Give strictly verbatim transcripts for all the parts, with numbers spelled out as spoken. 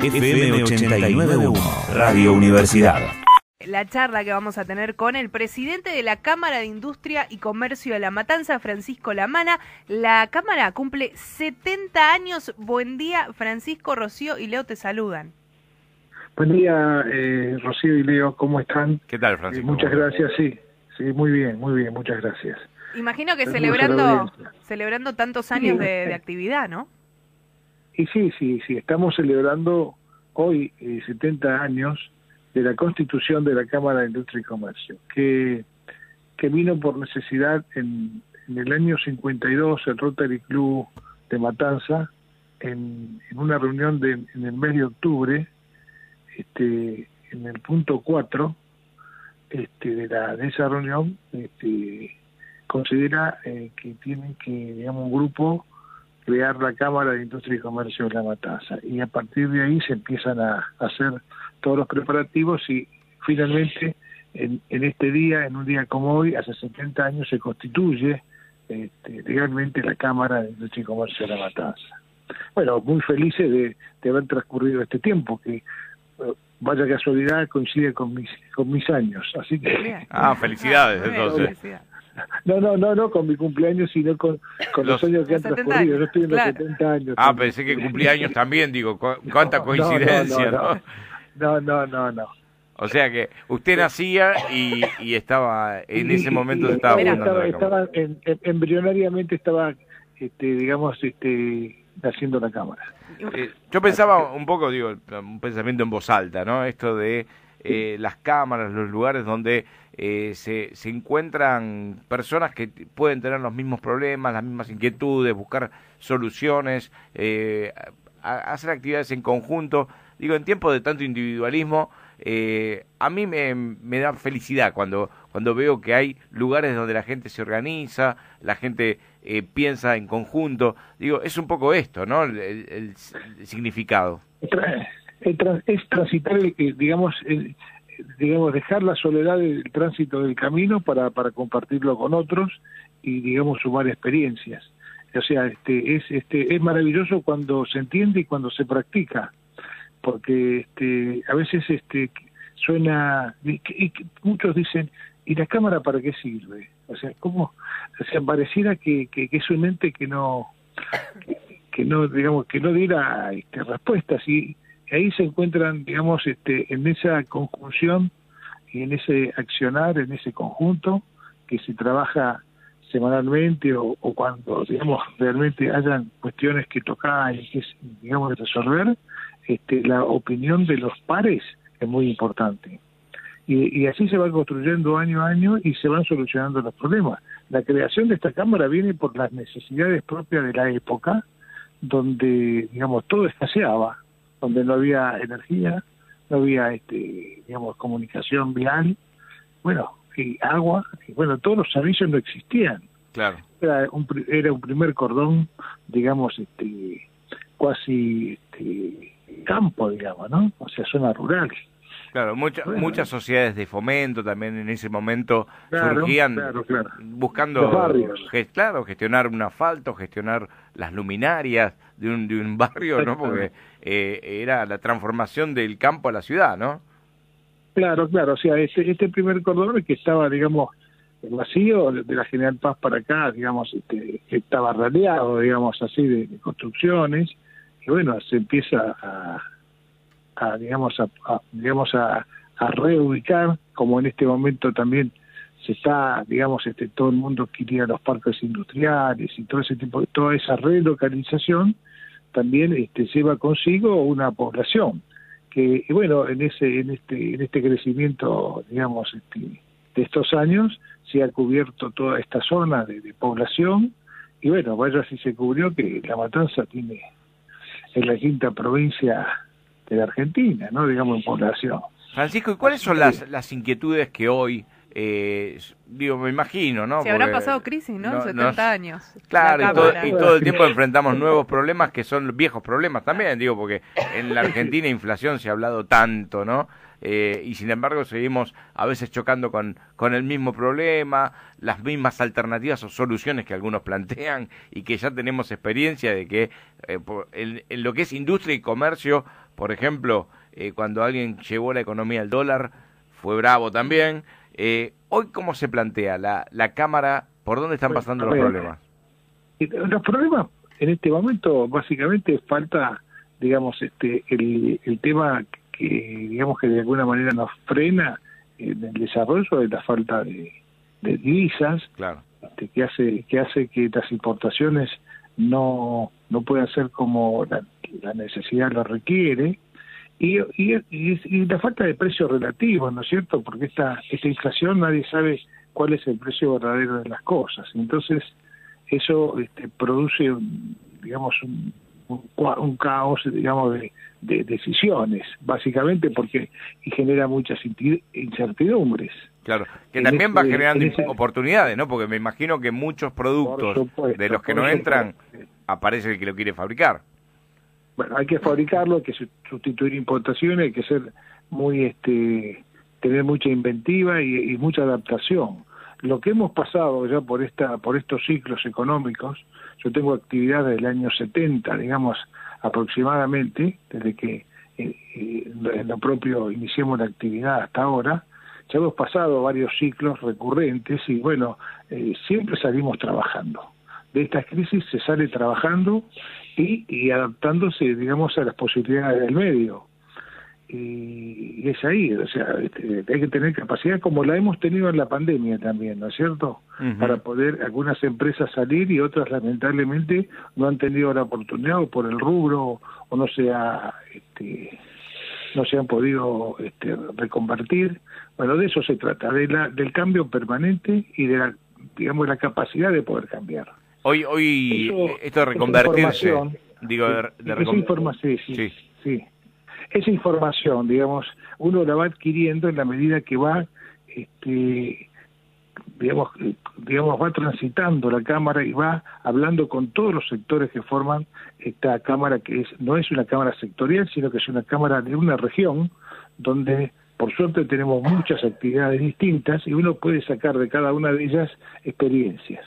F M ochenta y nueve punto uno, Radio Universidad. La charla que vamos a tener con el presidente de la Cámara de Industria y Comercio de La Matanza, Francisco Lamana. La Cámara cumple setenta años. Buen día, Francisco, Rocío y Leo te saludan. Buen día, eh, Rocío y Leo, ¿cómo están? ¿Qué tal, Francisco? Eh, muchas gracias, sí, sí, muy bien, muy bien, muchas gracias. Imagino que Saludos celebrando celebrando tantos años sí, de, de actividad, ¿no? Y sí, sí, sí, estamos celebrando hoy eh, setenta años de la constitución de la Cámara de Industria y Comercio, que, que vino por necesidad en, en el año cincuenta y dos, el Rotary Club de Matanza, en, en una reunión de, en el mes de octubre, este, en el punto cuatro este, de, la, de esa reunión, este, considera eh, que tiene que, digamos, un grupo crear la Cámara de Industria y Comercio de La Matanza, y a partir de ahí se empiezan a, a hacer todos los preparativos y finalmente en, en este día, en un día como hoy, hace setenta años se constituye este, legalmente la Cámara de Industria y Comercio de La Matanza. Bueno, muy felices de, de haber transcurrido este tiempo, que vaya casualidad coincide con mis con mis años, así que... Ah, felicidades, ah, entonces. Felicidad. No, no, no, no con mi cumpleaños, sino con, con los, los años que han transcurrido. Años, Yo estoy en claro. los setenta años. Ah, también. Pensé que cumplía años también, digo, cu cuánta no, coincidencia, no, no, ¿no? No, no, no, no. O sea que usted nacía y, y estaba, en ese momento y, y, estaba... estaba, estaba en, en, embrionariamente estaba, este, digamos, este, haciendo la Cámara. Eh, yo pensaba un poco, digo, un pensamiento en voz alta, ¿no? Esto de eh, las cámaras, los lugares donde eh, se, se encuentran personas que pueden tener los mismos problemas, las mismas inquietudes, buscar soluciones, eh, a, hacer actividades en conjunto. Digo, en tiempos de tanto individualismo, eh, a mí me, me da felicidad cuando, cuando veo que hay lugares donde la gente se organiza, la gente eh, piensa en conjunto. Digo, es un poco esto, ¿no? El, el, el significado. Es transitar, el, digamos, el, digamos, dejar la soledad del tránsito del camino para, para compartirlo con otros y, digamos, sumar experiencias. O sea, este, es, este, es maravilloso cuando se entiende y cuando se practica, porque este, a veces este, suena, y, y muchos dicen, ¿y la cámara para qué sirve? O sea, ¿cómo? O sea, pareciera que, que, que es un ente que no, que, que no, digamos, que no diera este, respuestas, y ahí se encuentran, digamos, este, en esa conjunción y en ese accionar, en ese conjunto que se trabaja semanalmente o, o cuando, digamos, realmente hayan cuestiones que tocar y que, digamos, resolver, este, la opinión de los pares es muy importante. Y, y así se va construyendo año a año y se van solucionando los problemas. La creación de esta Cámara viene por las necesidades propias de la época, donde, digamos, todo escaseaba, donde no había energía, no había, este, digamos, comunicación vial, bueno, y agua, y bueno, todos los servicios no existían. Claro. Era un, era un primer cordón, digamos, este, cuasi este, campo, digamos, ¿no? O sea, zona rural. Claro, mucha, bueno, muchas sociedades de fomento también en ese momento claro, surgían claro, claro. buscando, los barrios. Ge, claro, gestionar un asfalto, gestionar las luminarias de un, de un barrio, ¿no? Porque eh, era la transformación del campo a la ciudad, ¿no? Claro, claro, o sea, este, este primer cordón que estaba, digamos, vacío, de la General Paz para acá, digamos, este, estaba raleado, digamos, así, de, de construcciones, y bueno, se empieza a... a digamos a, a digamos a, a reubicar, como en este momento también se está, digamos, este todo el mundo quería los parques industriales y todo ese tipo de, toda esa relocalización también este lleva consigo una población que, y bueno, en ese en este en este crecimiento, digamos, este, de estos años se ha cubierto toda esta zona de, de población, y bueno, vaya si se cubrió que La Matanza tiene, es la quinta provincia de la Argentina, ¿no? Digamos, en población. Francisco, ¿y cuáles son las, las inquietudes que hoy, eh, digo, me imagino, ¿no? Se habrá pasado crisis, ¿no? En setenta años. Claro, y todo, y todo el tiempo enfrentamos nuevos problemas que son viejos problemas también, digo, porque en la Argentina inflación se ha hablado tanto, ¿no? Eh, y sin embargo seguimos a veces chocando con, con el mismo problema, las mismas alternativas o soluciones que algunos plantean, y que ya tenemos experiencia de que eh, por, en, en lo que es industria y comercio por ejemplo, eh, cuando alguien llevó la economía al dólar, fue bravo también. Eh, hoy, ¿cómo se plantea la, la Cámara? ¿Por dónde están pasando los problemas? Los problemas en este momento, básicamente, falta, digamos, este el, el tema que, digamos, que de alguna manera nos frena en el desarrollo de la falta de, de divisas, claro. este, que hace que hace que las importaciones no no puedan ser como la, la necesidad lo requiere, y, y, y, y la falta de precios relativos, ¿no es cierto? Porque esta, esta inflación nadie sabe cuál es el precio verdadero de las cosas. Entonces, eso este, produce, digamos, un, un, un caos, digamos, de, de decisiones, básicamente porque y genera muchas incertidumbres. Claro, que en también ese, va generando ese... oportunidades, ¿no? Porque me imagino que muchos productos supuesto, de los que no entran, aparece el que lo quiere fabricar. Bueno, hay que fabricarlo, hay que sustituir importaciones, hay que ser muy, este, tener mucha inventiva y, y mucha adaptación. Lo que hemos pasado ya por esta, por estos ciclos económicos, yo tengo actividad desde el año setenta, digamos, aproximadamente, desde que eh, eh, en lo propio iniciamos la actividad hasta ahora, ya hemos pasado varios ciclos recurrentes y bueno, eh, siempre salimos trabajando. De estas crisis se sale trabajando y, y adaptándose, digamos, a las posibilidades del medio. Y, y es ahí, o sea, este, hay que tener capacidad como la hemos tenido en la pandemia también, ¿no es cierto? Uh-huh. Para poder algunas empresas salir y otras lamentablemente no han tenido la oportunidad o por el rubro o no se ha, este, no se han podido este, reconvertir. Bueno, de eso se trata, de la, del cambio permanente y de la, digamos, la capacidad de poder cambiar. Hoy, hoy eso, esto de reconvertirse, digo, de, de recon... información, sí, sí, sí. Esa información, digamos, uno la va adquiriendo en la medida que va, este, digamos, digamos, va transitando la Cámara y va hablando con todos los sectores que forman esta Cámara, que es no es una Cámara sectorial, sino que es una Cámara de una región, donde por suerte tenemos muchas actividades distintas y uno puede sacar de cada una de ellas experiencias.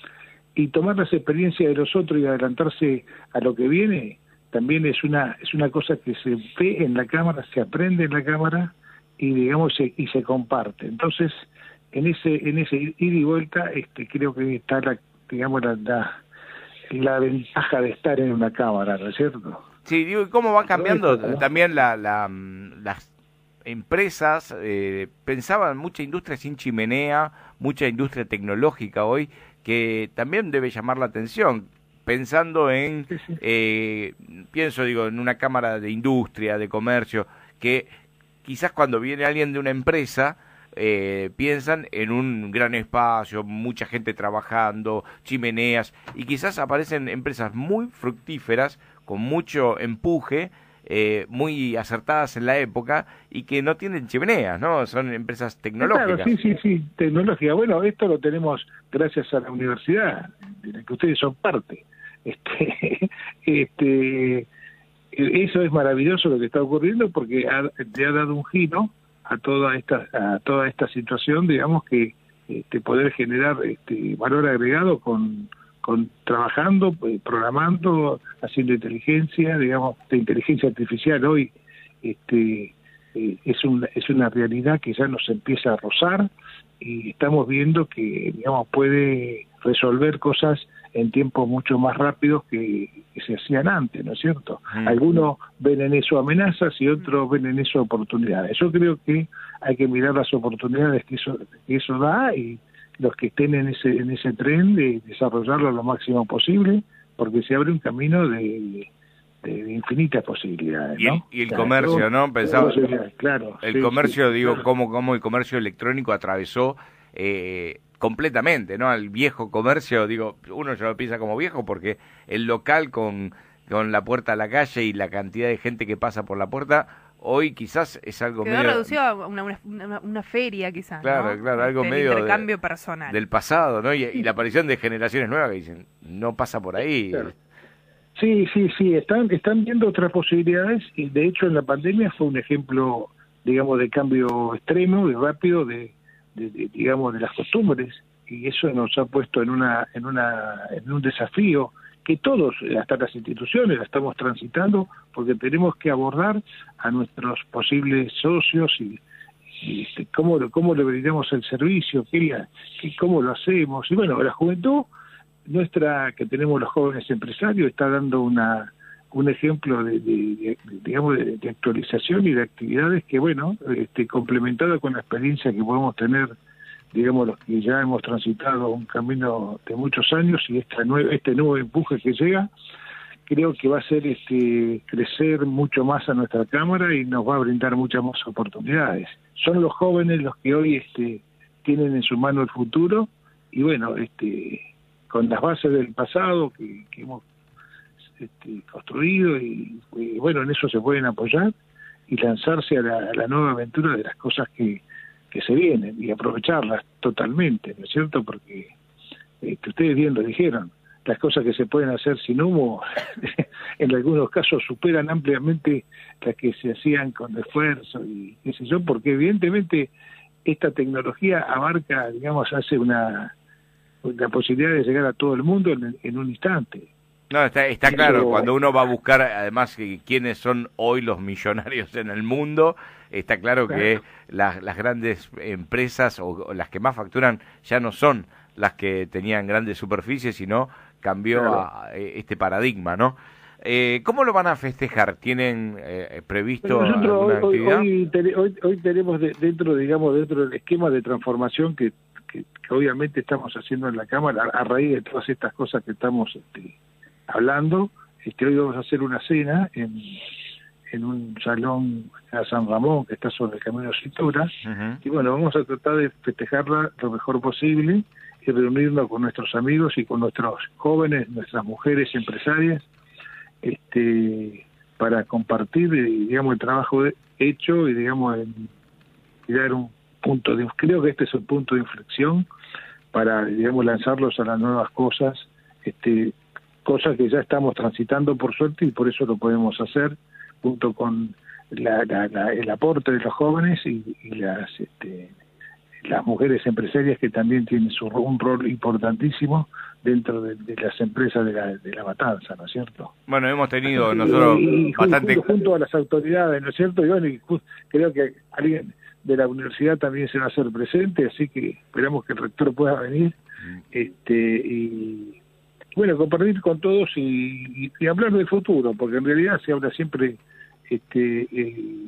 Y tomar las experiencias de los otros y adelantarse a lo que viene también es una es una cosa que se ve en la Cámara, se aprende en la Cámara y digamos se, y se comparte. Entonces, en ese en ese ida y vuelta este creo que está la digamos la, la, la ventaja de estar en una Cámara, ¿no es cierto? Sí, digo, ¿y cómo va cambiando también la, la las empresas? Eh, pensaban mucha industria sin chimenea, mucha industria tecnológica hoy, que también debe llamar la atención, pensando en, sí, sí. Eh, pienso, digo, en una cámara de industria, de comercio, que quizás cuando viene alguien de una empresa, eh, piensan en un gran espacio, mucha gente trabajando, chimeneas, y quizás aparecen empresas muy fructíferas, con mucho empuje, Eh, muy acertadas en la época y que no tienen chimeneas, ¿no? Son empresas tecnológicas. Claro, sí, sí, sí, tecnológica. Bueno, esto lo tenemos gracias a la universidad, de la que ustedes son parte. Este, este, eso es maravilloso lo que está ocurriendo porque ha, te ha dado un giro a toda esta a toda esta situación, digamos que este, poder generar este, valor agregado con con trabajando, programando, haciendo inteligencia, digamos, de inteligencia artificial hoy este eh, es una es una realidad que ya nos empieza a rozar y estamos viendo que, digamos, puede resolver cosas en tiempos mucho más rápidos que, que se hacían antes, ¿no es cierto? Mm. Algunos ven en eso amenazas y otros ven en eso oportunidades. Yo creo que hay que mirar las oportunidades que eso que eso da y los que estén en ese en ese tren de desarrollarlo lo máximo posible, porque se abre un camino de, de, de infinitas posibilidades, ¿no? Y el, y el claro, comercio, todo, ¿no? Pensaba, claro. El sí, comercio, sí, digo, claro. cómo, cómo el comercio electrónico atravesó eh, completamente, ¿no? Al viejo comercio, digo, uno ya lo piensa como viejo porque el local con, con la puerta a la calle y la cantidad de gente que pasa por la puerta, hoy quizás es algo Quedó medio... reducido a una, una, una feria quizás, Claro, ¿no? claro, algo del medio... intercambio de, personal. Del pasado, ¿no? Y, y la aparición de generaciones nuevas que dicen, no pasa por ahí. Claro. Sí, sí, sí, están están viendo otras posibilidades y de hecho en la pandemia fue un ejemplo, digamos, de cambio extremo, de rápido, de, de, de digamos, de las costumbres y eso nos ha puesto en una en una en un desafío que que todos, hasta las instituciones, la estamos transitando, porque tenemos que abordar a nuestros posibles socios y, y este, cómo, cómo le brindamos el servicio, qué, qué, cómo lo hacemos. Y bueno, la juventud nuestra, que tenemos los jóvenes empresarios, está dando una un ejemplo de, de, de digamos de, de actualización y de actividades que, bueno, este, complementada con la experiencia que podemos tener, digamos, los que ya hemos transitado un camino de muchos años, y esta nue este nuevo empuje que llega, creo que va a hacer este, crecer mucho más a nuestra Cámara y nos va a brindar muchas más oportunidades. Son los jóvenes los que hoy este, tienen en su mano el futuro, y bueno, este, con las bases del pasado que, que hemos este, construido, y, y bueno, en eso se pueden apoyar y lanzarse a la, a la nueva aventura de las cosas que que se vienen, y aprovecharlas totalmente, ¿no es cierto? Porque este, ustedes bien lo dijeron, las cosas que se pueden hacer sin humo en algunos casos superan ampliamente las que se hacían con esfuerzo y qué sé yo, porque evidentemente esta tecnología abarca, digamos, hace una la posibilidad de llegar a todo el mundo en, en un instante. No, está, está claro, cuando uno va a buscar, además, quiénes son hoy los millonarios en el mundo, está claro, claro. que las, las grandes empresas o, o las que más facturan ya no son las que tenían grandes superficies, sino cambió claro. a, a este paradigma, ¿no? Eh, ¿Cómo lo van a festejar? ¿Tienen eh, previsto Nosotros alguna hoy, actividad? Hoy, hoy, hoy, hoy tenemos de, dentro, digamos, dentro del esquema de transformación que, que, que obviamente estamos haciendo en la Cámara, a, a raíz de todas estas cosas que estamos este, hablando, este, hoy vamos a hacer una cena en, en un salón a San Ramón, que está sobre el Camino Cintura, uh-huh. y bueno, vamos a tratar de festejarla lo mejor posible y reunirnos con nuestros amigos y con nuestros jóvenes, nuestras mujeres empresarias, este, para compartir, digamos, el trabajo hecho y, digamos, en, y dar un punto de, creo que este es un punto de inflexión para, digamos, lanzarlos a las nuevas cosas, este, cosas que ya estamos transitando por suerte, y por eso lo podemos hacer junto con la, la, la, el aporte de los jóvenes y, y las este, las mujeres empresarias, que también tienen su, un rol importantísimo dentro de, de las empresas de la, de la matanza, ¿no es cierto? Bueno, hemos tenido nosotros y, y bastante... Junto, junto a las autoridades, ¿no es cierto? Y bueno, y creo que alguien de la universidad también se va a hacer presente, así que esperamos que el rector pueda venir, mm. este y bueno, compartir con todos y, y, y hablar del futuro, porque en realidad se habla siempre, este, eh,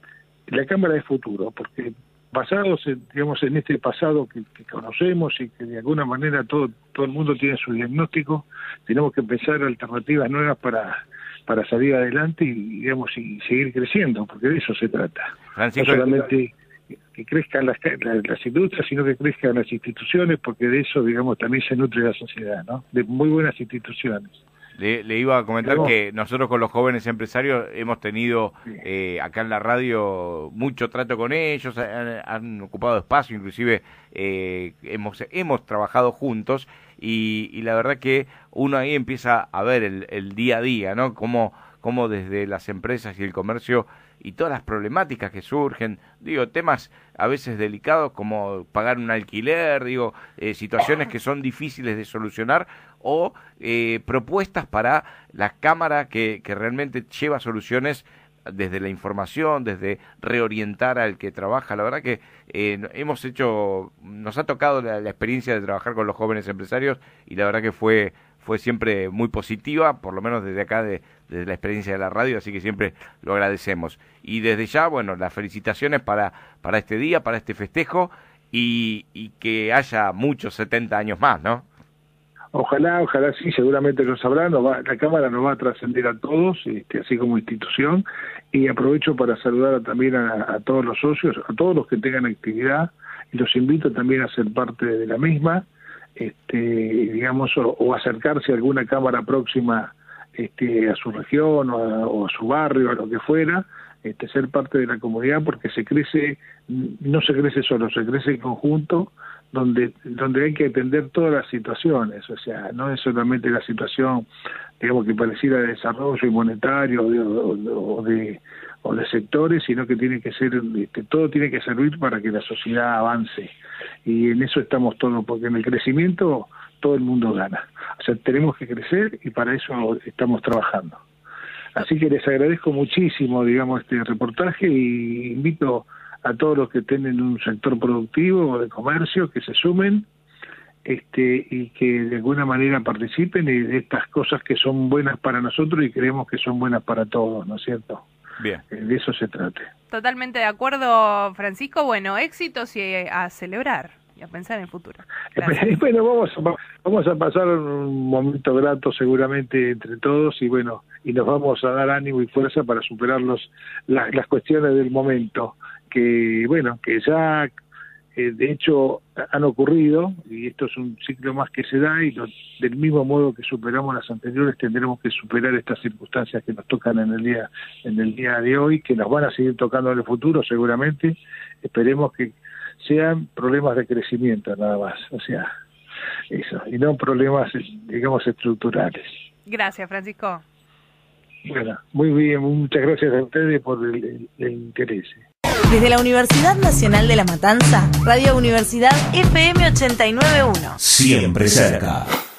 la Cámara de futuro, porque basados, en, digamos, en este pasado que, que conocemos y que de alguna manera todo todo el mundo tiene su diagnóstico, tenemos que pensar alternativas nuevas para para salir adelante y, digamos, y seguir creciendo, porque de eso se trata. Francisco, no solamente que crezcan las, las, las industrias, sino que crezcan las instituciones, porque de eso, digamos, también se nutre la sociedad, ¿no? De muy buenas instituciones. Le, le iba a comentar ¿Cómo? que nosotros con los jóvenes empresarios hemos tenido sí. eh, acá en la radio mucho trato con ellos, han, han ocupado espacio, inclusive eh, hemos hemos trabajado juntos, y, y la verdad que uno ahí empieza a ver el, el día a día, ¿no? Cómo, cómo desde las empresas y el comercio y todas las problemáticas que surgen, digo, temas a veces delicados como pagar un alquiler, digo, eh, situaciones que son difíciles de solucionar, o eh, propuestas para la Cámara que, que realmente lleva soluciones desde la información, desde reorientar al que trabaja. La verdad que eh, hemos hecho, nos ha tocado la, la experiencia de trabajar con los jóvenes empresarios, y la verdad que fue fue siempre muy positiva, por lo menos desde acá, de, desde la experiencia de la radio, así que siempre lo agradecemos. Y desde ya, bueno, las felicitaciones para, para este día, para este festejo, y, y que haya muchos setenta años más, ¿no? Ojalá, ojalá sí, seguramente lo sabrán, nos va, la Cámara nos va a trascender a todos, este, así como institución, y aprovecho para saludar a, también a, a todos los socios, a todos los que tengan actividad, y los invito también a ser parte de la misma, este, digamos, o, o acercarse a alguna cámara próxima, este, a su región o a, o a su barrio, a lo que fuera, este, ser parte de la comunidad, porque se crece, no se crece solo, se crece en conjunto, donde donde hay que atender todas las situaciones, o sea, no es solamente la situación, digamos, que pareciera de desarrollo y monetario o de, o, o de o de sectores, sino que tiene que ser, este, todo tiene que servir para que la sociedad avance, y en eso estamos todos, porque en el crecimiento todo el mundo gana. O sea, tenemos que crecer y para eso estamos trabajando. Así que les agradezco muchísimo, digamos, este reportaje y invito a todos los que estén en un sector productivo o de comercio que se sumen este y que de alguna manera participen y de estas cosas que son buenas para nosotros y creemos que son buenas para todos, ¿no es cierto? Bien. De eso se trate. Totalmente de acuerdo, Francisco. Bueno, éxitos y a celebrar y a pensar en el futuro. Gracias. Bueno, vamos a, vamos a pasar un momento grato seguramente entre todos y bueno, y nos vamos a dar ánimo y fuerza para superar los, las, las cuestiones del momento, que bueno, que ya eh, de hecho han ocurrido y esto es un ciclo más que se da y lo, del mismo modo que superamos las anteriores tendremos que superar estas circunstancias que nos tocan en el día en el día de hoy, que nos van a seguir tocando en el futuro seguramente. Esperemos que sean problemas de crecimiento nada más, o sea, eso, y no problemas, digamos, estructurales. Gracias, Francisco. Bueno, muy bien, muchas gracias a ustedes por el, el, el interés. Desde la Universidad Nacional de La Matanza, Radio Universidad F M ochenta y nueve punto uno. Siempre cerca.